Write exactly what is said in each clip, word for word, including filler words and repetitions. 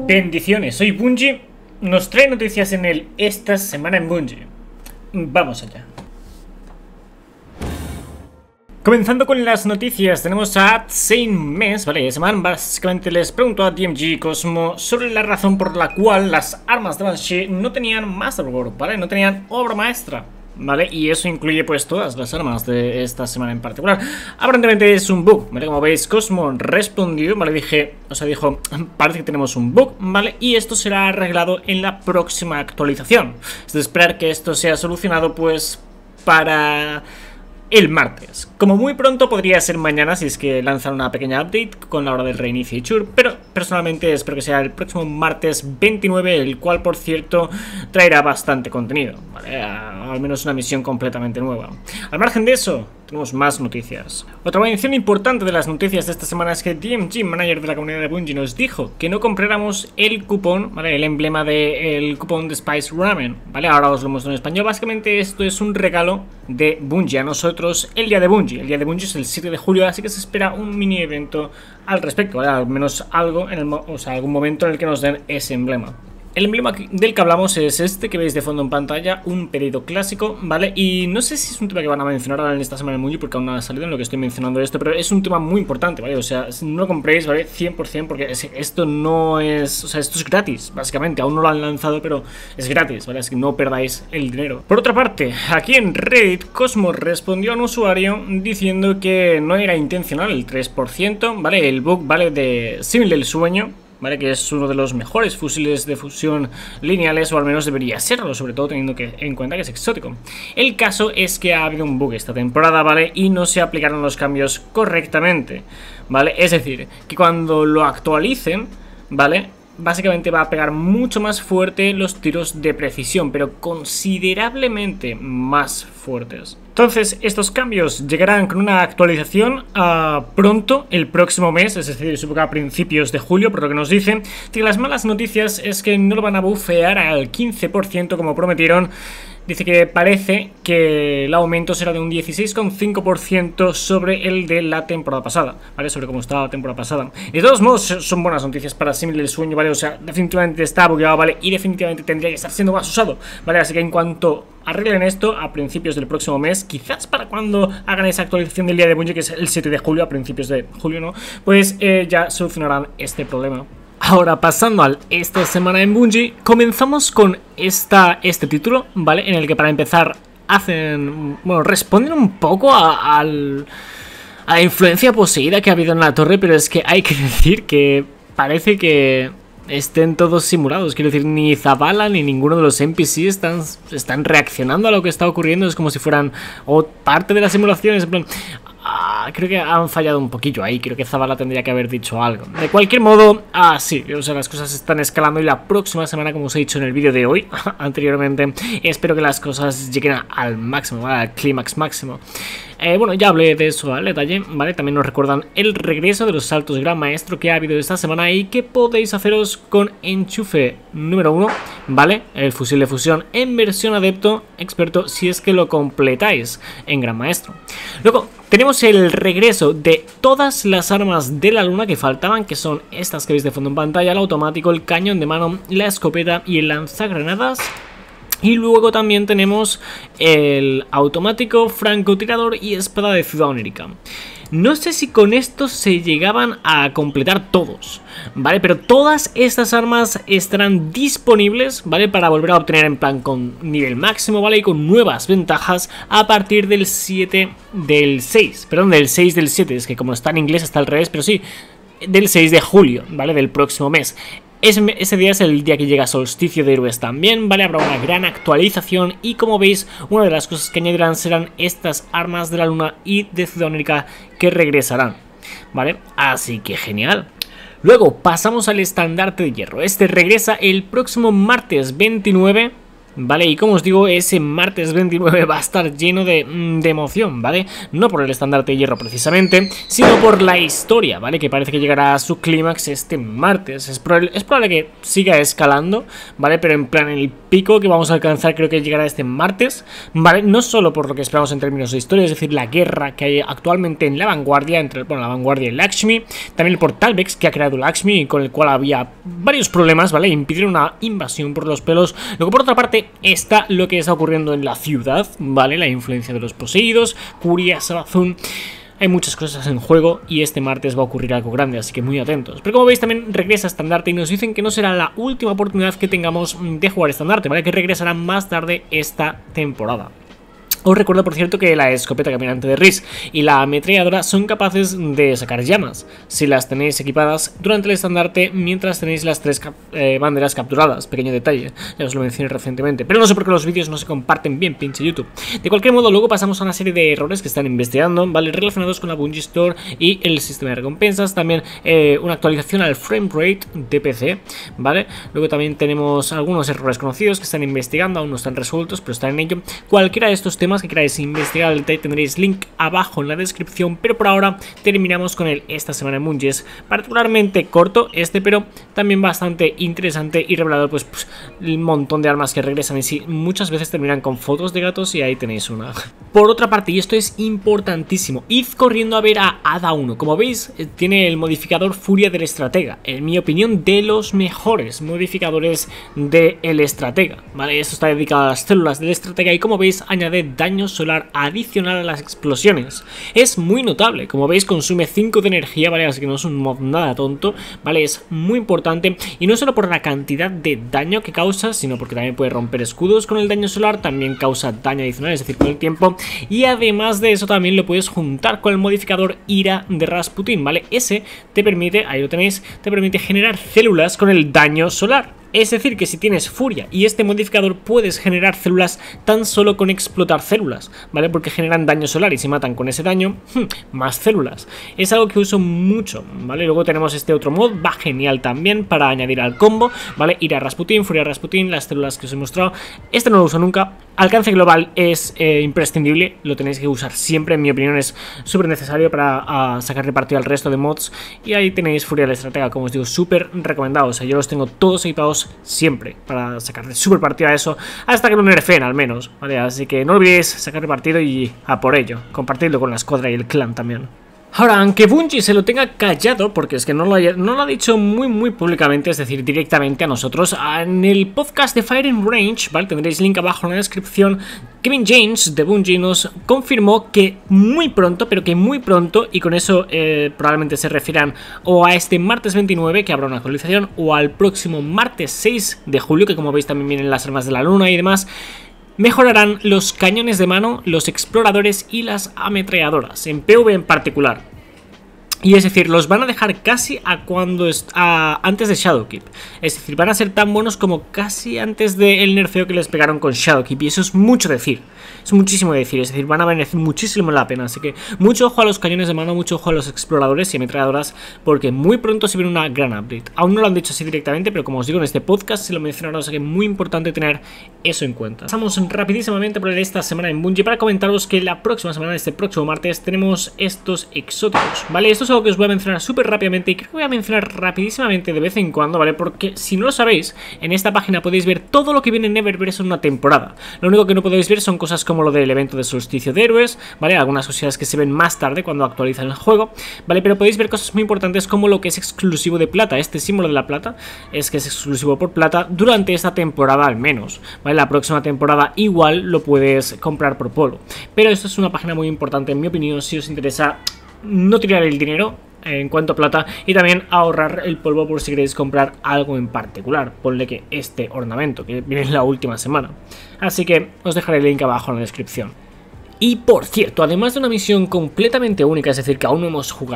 Bendiciones, soy Bungie. Nos trae noticias en el Esta Semana en Bungie. Vamos allá. Comenzando con las noticias, tenemos a Mes, ¿vale? Seman básicamente les preguntó a D M G Cosmo sobre la razón por la cual las armas de Banshee no tenían Masterwork, ¿vale? No tenían obra maestra, ¿vale? Y eso incluye pues todas las armas de esta semana en particular. Aparentemente es un bug, ¿vale? Como veis, Cosmo respondió, ¿vale? Dije, o sea, dijo, parece que tenemos un bug, ¿vale? Y esto será arreglado en la próxima actualización. Es de esperar que esto sea solucionado pues para el martes. Como muy pronto podría ser mañana si es que lanzan una pequeña update con la hora del reinicio y chur, pero personalmente espero que sea el próximo martes veintinueve, el cual por cierto traerá bastante contenido, ¿vale? Al menos una misión completamente nueva. Al margen de eso, tenemos más noticias. Otra mención importante de las noticias de esta semana es que D M G, manager de la comunidad de Bungie, nos dijo que no compráramos el cupón, ¿vale? El emblema del cupón de Spice Ramen, ¿vale? Ahora os lo muestro en español. Básicamente esto es un regalo de Bungie a nosotros el día de Bungie. El día de Bungie es el siete de julio, así que se espera un mini evento al respecto, ¿vale? Al menos algo, en el, o sea, algún momento en el que nos den ese emblema. El emblema del que hablamos es este que veis de fondo en pantalla, un pedido clásico, ¿vale? Y no sé si es un tema que van a mencionar ahora en esta semana en Bungie porque aún no ha salido en lo que estoy mencionando esto, pero es un tema muy importante, ¿vale? O sea, no lo compréis, ¿vale? cien por cien porque esto no es... O sea, esto es gratis, básicamente. Aún no lo han lanzado, pero es gratis, ¿vale? Así que no perdáis el dinero. Por otra parte, aquí en Reddit, Cosmo respondió a un usuario diciendo que no era intencional el tres por ciento, ¿vale? El bug, ¿vale? De Símil del Sueño, ¿vale? Que es uno de los mejores fusiles de fusión lineales, o al menos debería serlo, sobre todo teniendo que, en cuenta que es exótico. El caso es que ha habido un bug esta temporada, ¿vale? Y no se aplicaron los cambios correctamente, ¿vale? Es decir, que cuando lo actualicen, ¿vale? Básicamente va a pegar mucho más fuerte los tiros de precisión, pero considerablemente más fuertes. Entonces, estos cambios llegarán con una actualización uh, pronto, el próximo mes, es decir, supongo que a principios de julio, por lo que nos dicen. Y las malas noticias es que no lo van a bufear al quince por ciento como prometieron. Dice que parece que el aumento será de un dieciséis coma cinco por ciento sobre el de la temporada pasada, ¿vale? Sobre cómo estaba la temporada pasada. Y de todos modos son buenas noticias para Símil del Sueño, ¿vale? O sea, definitivamente está bugueado, ¿vale? Y definitivamente tendría que estar siendo más usado, ¿vale? Así que en cuanto arreglen esto a principios del próximo mes, quizás para cuando hagan esa actualización del día de Bungie, que es el siete de julio, a principios de julio, ¿no? Pues eh, ya solucionarán este problema. Ahora, pasando al Esta Semana en Bungie, comenzamos con esta, este título, ¿vale? En el que para empezar hacen, bueno, responden un poco a, al, a la influencia poseída que ha habido en la torre, pero es que hay que decir que parece que estén todos simulados. Quiero decir, ni Zavala ni ninguno de los N P C están, están reaccionando a lo que está ocurriendo. Es como si fueran o parte de las simulaciones, en plan... Ah, creo que han fallado un poquillo ahí. Creo que Zavala tendría que haber dicho algo. De cualquier modo, ah, sí, o sea, las cosas están escalando. Y la próxima semana, como os he dicho en el vídeo de hoy anteriormente, espero que las cosas lleguen al máximo, ¿vale? Al clímax máximo. Eh, bueno, ya hablé de eso al detalle, ¿vale? También nos recuerdan el regreso de los saltos Gran Maestro que ha habido esta semana y que podéis haceros con enchufe número uno, ¿vale? El fusil de fusión en versión adepto experto si es que lo completáis en Gran Maestro. Luego tenemos el regreso de todas las armas de la luna que faltaban, que son estas que veis de fondo en pantalla: el automático, el cañón de mano, la escopeta y el lanzagranadas. Y luego también tenemos el automático, francotirador y espada de Ciudad Onérica. No sé si con esto se llegaban a completar todos, ¿vale? Pero todas estas armas estarán disponibles, ¿vale? Para volver a obtener en plan con nivel máximo, ¿vale? Y con nuevas ventajas a partir del siete del seis, perdón, del seis del siete, es que como está en inglés está al revés, pero sí, del seis de julio, ¿vale? Del próximo mes. Ese, ese día es el día que llega Solsticio de Héroes también, ¿vale? Habrá una gran actualización y como veis, una de las cosas que añadirán serán estas armas de la luna y de Ciudad Onérica que regresarán, ¿vale? Así que genial. Luego pasamos al estandarte de hierro. Este regresa el próximo martes veintinueve, ¿vale? Y como os digo, ese martes veintinueve va a estar lleno de, de emoción, ¿vale? No por el estandarte de hierro precisamente, sino por la historia, ¿vale? Que parece que llegará a su clímax este martes. Es probable, es probable que siga escalando, ¿vale? Pero en plan el pico que vamos a alcanzar creo que llegará este martes, ¿vale? No solo por lo que esperamos en términos de historia, es decir, la guerra que hay actualmente en la vanguardia, entre bueno, la vanguardia y Lakshmi, también el portal Vex que ha creado Lakshmi y con el cual había varios problemas, ¿vale? Impidieron una invasión por los pelos. Luego por otra parte está lo que está ocurriendo en la ciudad, ¿vale? La influencia de los poseídos, Curia, Sabazun. Hay muchas cosas en juego y este martes va a ocurrir algo grande, así que muy atentos. Pero como veis también regresa Estandarte y nos dicen que no será la última oportunidad que tengamos de jugar Estandarte, ¿vale? Que regresará más tarde esta temporada. Os recuerdo, por cierto, que la escopeta caminante de Riz y la ametralladora son capaces de sacar llamas si las tenéis equipadas durante el estandarte mientras tenéis las tres cap eh, banderas capturadas. Pequeño detalle, ya os lo mencioné recientemente, pero no sé por qué los vídeos no se comparten bien, pinche YouTube. De cualquier modo, luego pasamos a una serie de errores que están investigando, ¿vale? Relacionados con la Bungie Store y el sistema de recompensas. También eh, una actualización al frame rate de P C, ¿vale? Luego también tenemos algunos errores conocidos que están investigando, aún no están resueltos, pero están en ello. Cualquiera de estos temas que queráis investigar al detalle tendréis link abajo en la descripción, pero por ahora terminamos con el esta semana en Bungie. Es particularmente corto este, pero también bastante interesante y revelador, pues, pues el montón de armas que regresan y sí, muchas veces terminan con fotos de gatos y ahí tenéis una. Por otra parte, y esto es importantísimo, id corriendo a ver a Hada uno. Como veis, tiene el modificador Furia del Estratega, en mi opinión de los mejores modificadores del Estratega, ¿vale? Esto está dedicado a las células del Estratega y como veis añade daño solar adicional a las explosiones. Es muy notable, como veis consume cinco de energía, ¿vale? Así que no es un mod nada tonto, ¿vale? Es muy importante y no solo por la cantidad de daño que causa, sino porque también puede romper escudos con el daño solar, también causa daño adicional, es decir, con el tiempo, y además de eso también lo puedes juntar con el modificador Ira de Rasputin, ¿vale? Ese te permite, ahí lo tenéis, te permite generar células con el daño solar. Es decir, que si tienes furia y este modificador puedes generar células tan solo con explotar células, ¿vale? Porque generan daño solar y si matan con ese daño, más células. Es algo que uso mucho, ¿vale? Luego tenemos este otro mod, va genial también para añadir al combo, ¿vale? Ir a Rasputin, furia Rasputin, las células que os he mostrado. Este no lo uso nunca. Alcance global es eh, imprescindible, lo tenéis que usar siempre, en mi opinión es súper necesario para uh, sacarle partido al resto de mods. Y ahí tenéis Furia del Estratega, como os digo, súper recomendado. O sea, yo los tengo todos equipados siempre para sacarle súper partido a eso, hasta que lo nerfeen al menos, ¿vale? Así que no olvidéis sacarle partido y a por ello, compartirlo con la escuadra y el clan también. Ahora, aunque Bungie se lo tenga callado, porque es que no lo, haya, no lo ha dicho muy muy públicamente, es decir, directamente a nosotros, en el podcast de Fire and Range, ¿vale? Tendréis link abajo en la descripción. Kevin James de Bungie nos confirmó que muy pronto, pero que muy pronto, y con eso eh, probablemente se refieran o a este martes veintinueve, que habrá una actualización, o al próximo martes seis de julio, que como veis también vienen las armas de la luna y demás, mejorarán los cañones de mano, los exploradores y las ametralladoras, en P V en particular. Y es decir, los van a dejar casi a cuando a, antes de Shadowkeep. Es decir, van a ser tan buenos como casi antes del nerfeo que les pegaron con Shadowkeep. Y eso es mucho decir. Es muchísimo decir. Es decir, van a merecer muchísimo la pena. Así que mucho ojo a los cañones de mano, mucho ojo a los exploradores y ametralladoras, porque muy pronto se viene una gran update. Aún no lo han dicho así directamente, pero como os digo en este podcast se lo mencionaron, así que es muy importante tener eso en cuenta. Pasamos rapidísimamente por esta semana en Bungie para comentaros que la próxima semana, este próximo martes, tenemos estos exóticos, ¿vale? Estos son que os voy a mencionar súper rápidamente y creo que voy a mencionar rapidísimamente de vez en cuando, ¿vale? Porque si no lo sabéis, en esta página podéis ver todo lo que viene en Eververse en una temporada. Lo único que no podéis ver son cosas como lo del evento de solsticio de héroes, ¿vale? Algunas cosas que se ven más tarde cuando actualizan el juego, ¿vale? Pero podéis ver cosas muy importantes como lo que es exclusivo de plata. Este símbolo de la plata es que es exclusivo por plata durante esta temporada al menos, ¿vale? La próxima temporada igual lo puedes comprar por polo. Pero esto es una página muy importante en mi opinión si os interesa no tirar el dinero en cuanto a plata y también ahorrar el polvo por si queréis comprar algo en particular. Ponle que este ornamento que viene en la última semana. Así que os dejaré el link abajo en la descripción. Y por cierto, además de una misión completamente única, es decir, que aún no hemos jugado,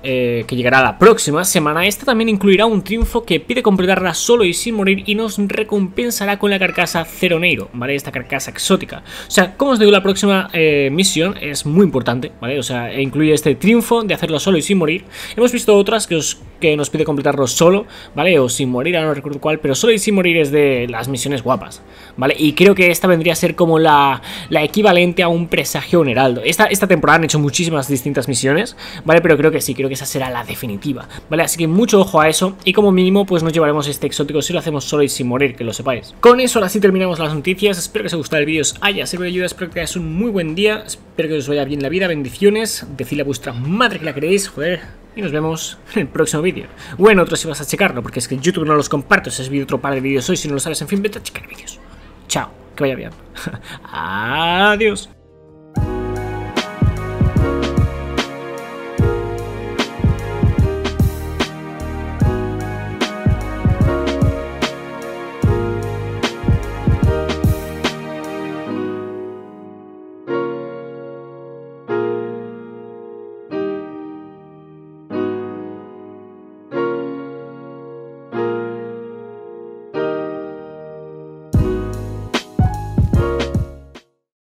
eh, que llegará la próxima semana. Esta también incluirá un triunfo que pide completarla solo y sin morir y nos recompensará con la carcasa Ceroneiro, ¿vale? Esta carcasa exótica. O sea, como os digo, la próxima eh, misión es muy importante, ¿vale? O sea, incluye este triunfo de hacerlo solo y sin morir. Hemos visto otras que, os, que nos pide completarlo solo, ¿vale? O sin morir, ahora no recuerdo cuál, pero solo y sin morir es de las misiones guapas, ¿vale? Y creo que esta vendría a ser como la, la equivalente a un presagio o un heraldo. Esta, esta temporada han hecho muchísimas distintas misiones, ¿vale? Pero creo que sí, creo que esa será la definitiva, ¿vale? Así que mucho ojo a eso y como mínimo pues nos llevaremos este exótico si lo hacemos solo y sin morir, que lo sepáis. Con eso ahora sí terminamos las noticias, espero que os haya gustado el vídeo, os haya servido de ayuda, espero que tengáis un muy buen día, espero que os vaya bien la vida, bendiciones, decidle a vuestra madre que la queréis, joder, y nos vemos en el próximo vídeo. Bueno, otros si vas a checarlo, porque es que YouTube no los comparto, si has visto otro par de vídeos hoy, si no lo sabes, en fin, vete a checar vídeos. Chao, que vaya bien. Adiós.